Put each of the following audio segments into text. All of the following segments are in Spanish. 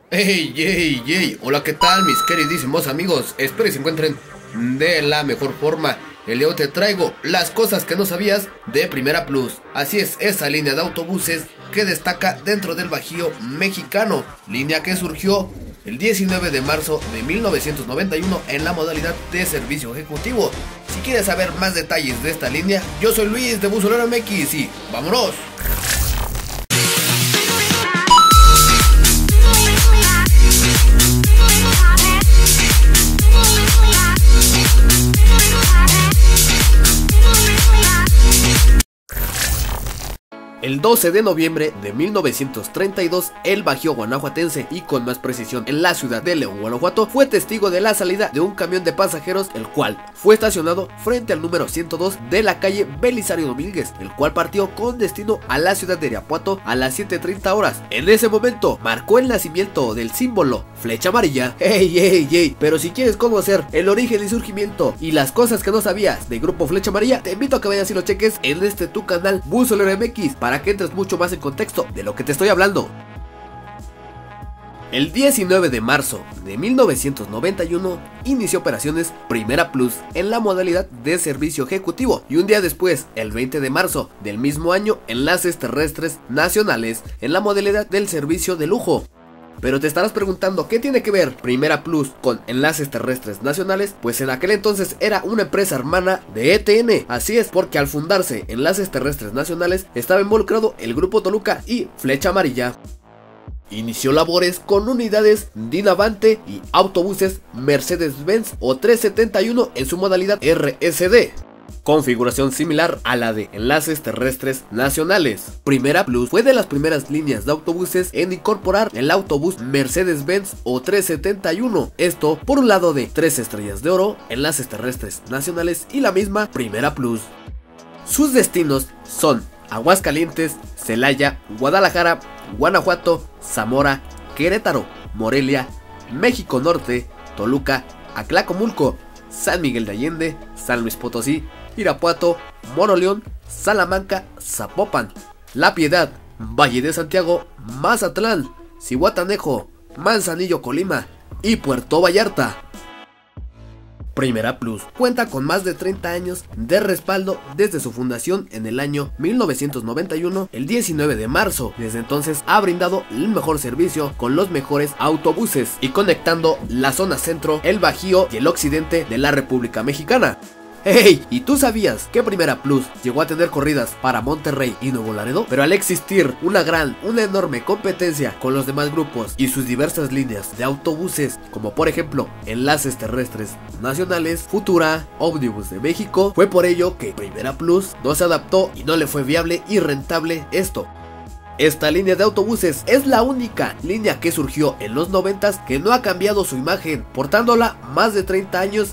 Hey, hola, ¿qué tal mis queridísimos amigos? Espero que se encuentren de la mejor forma. El día de hoy te traigo las cosas que no sabías de Primera Plus. Así es, esa línea de autobuses que destaca dentro del Bajío mexicano. Línea que surgió el 19 de marzo de 1991 en la modalidad de servicio ejecutivo. Si quieres saber más detalles de esta línea, yo soy Luis de Busolero MX y ¡vámonos! El 12 de noviembre de 1932, el Bajío guanajuatense, y con más precisión en la ciudad de León, Guanajuato, fue testigo de la salida de un camión de pasajeros, el cual fue estacionado frente al número 102 de la calle Belisario Domínguez, el cual partió con destino a la ciudad de Irapuato a las 7:30 horas. En ese momento marcó el nacimiento del símbolo flecha amarilla. Pero si quieres conocer el origen y surgimiento y las cosas que no sabías de Grupo Flecha Amarilla, te invito a que vayas y lo cheques en tu canal Busolero MX para que entres mucho más en contexto de lo que te estoy hablando. El 19 de marzo de 1991 inició operaciones Primera Plus en la modalidad de servicio ejecutivo, y un día después, el 20 de marzo del mismo año, enlaces terrestres nacionales en la modalidad del servicio de lujo. Pero te estarás preguntando, ¿qué tiene que ver Primera Plus con enlaces terrestres nacionales? Pues en aquel entonces era una empresa hermana de ETN. Así es, porque al fundarse Enlaces Terrestres Nacionales estaba involucrado el Grupo Toluca y Flecha Amarilla. Inició labores con unidades Dinavante y autobuses Mercedes-Benz o 371 en su modalidad RSD. Configuración similar a la de Enlaces Terrestres Nacionales. Primera Plus fue de las primeras líneas de autobuses en incorporar el autobús Mercedes-Benz o 371. Esto por un lado de 3 estrellas de oro, Enlaces Terrestres Nacionales y la misma Primera Plus. Sus destinos son Aguascalientes, Celaya, Guadalajara, Guanajuato, Zamora, Querétaro, Morelia, México Norte, Toluca, Atlacomulco, San Miguel de Allende, San Luis Potosí, Irapuato, Moroleón, Salamanca, Zapopan, La Piedad, Valle de Santiago, Mazatlán, Zihuatanejo, Manzanillo, Colima y Puerto Vallarta. Primera Plus cuenta con más de 30 años de respaldo desde su fundación en el año 1991, el 19 de marzo. Desde entonces ha brindado el mejor servicio con los mejores autobuses y conectando la zona centro, el Bajío y el occidente de la República Mexicana. ¿Y tú sabías que Primera Plus llegó a tener corridas para Monterrey y Nuevo Laredo? Pero al existir una enorme competencia con los demás grupos y sus diversas líneas de autobuses, como por ejemplo Enlaces Terrestres Nacionales, Futura, Ómnibus de México, fue por ello que Primera Plus no se adaptó y no le fue viable y rentable esto. Esta línea de autobuses es la única línea que surgió en los 90s que no ha cambiado su imagen, portándola más de 30 años.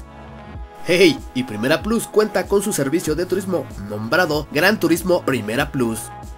Y Primera Plus cuenta con su servicio de turismo nombrado Gran Turismo Primera Plus.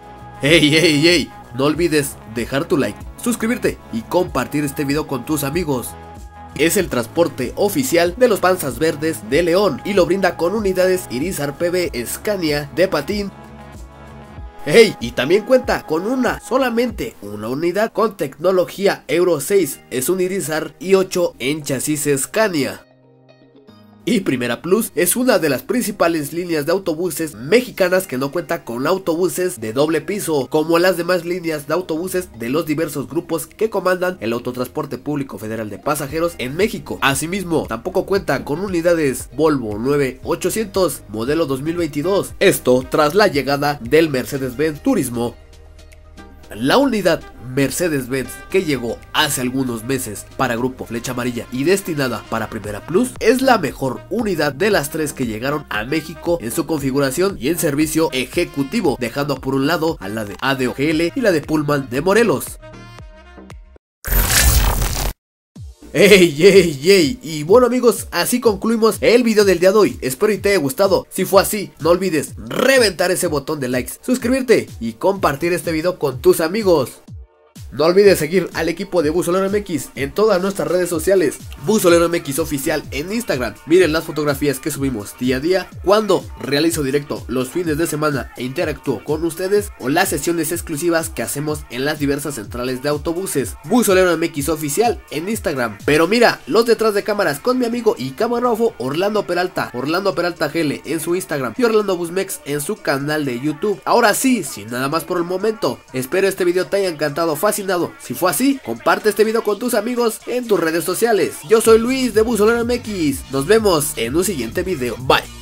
No olvides dejar tu like, suscribirte y compartir este video con tus amigos. Es el transporte oficial de los Panzas Verdes de León y lo brinda con unidades Irizar PB Scania de Patín. Y también cuenta con solamente una unidad con tecnología Euro 6, es un Irizar i8 en chasis Scania. Y Primera Plus es una de las principales líneas de autobuses mexicanas que no cuenta con autobuses de doble piso, como las demás líneas de autobuses de los diversos grupos que comandan el autotransporte público federal de pasajeros en México. Asimismo, tampoco cuenta con unidades Volvo 9800 modelo 2022, esto tras la llegada del Mercedes-Benz Turismo. La unidad Mercedes-Benz que llegó hace algunos meses para Grupo Flecha Amarilla y destinada para Primera Plus es la mejor unidad de las 3 que llegaron a México en su configuración y en servicio ejecutivo, dejando por un lado a la de ADOGL y la de Pullman de Morelos. Y bueno amigos, así concluimos el video del día de hoy. Espero y te haya gustado. Si fue así, no olvides reventar ese botón de likes, suscribirte y compartir este video con tus amigos. No olvides seguir al equipo de Buzolero MX en todas nuestras redes sociales. Buzolero MX oficial en Instagram. Miren las fotografías que subimos día a día, cuando realizo directo los fines de semana e interactúo con ustedes, o las sesiones exclusivas que hacemos en las diversas centrales de autobuses. Buzolero MX oficial en Instagram. Pero mira, los detrás de cámaras con mi amigo y camarógrafo Orlando Peralta GL en su Instagram y Orlando Busmex en su canal de YouTube. Ahora sí, sin nada más por el momento, espero este video te haya encantado, fascinado. Si fue así, comparte este video con tus amigos en tus redes sociales. Yo soy Luis de Buzolero MX. Nos vemos en un siguiente video. Bye.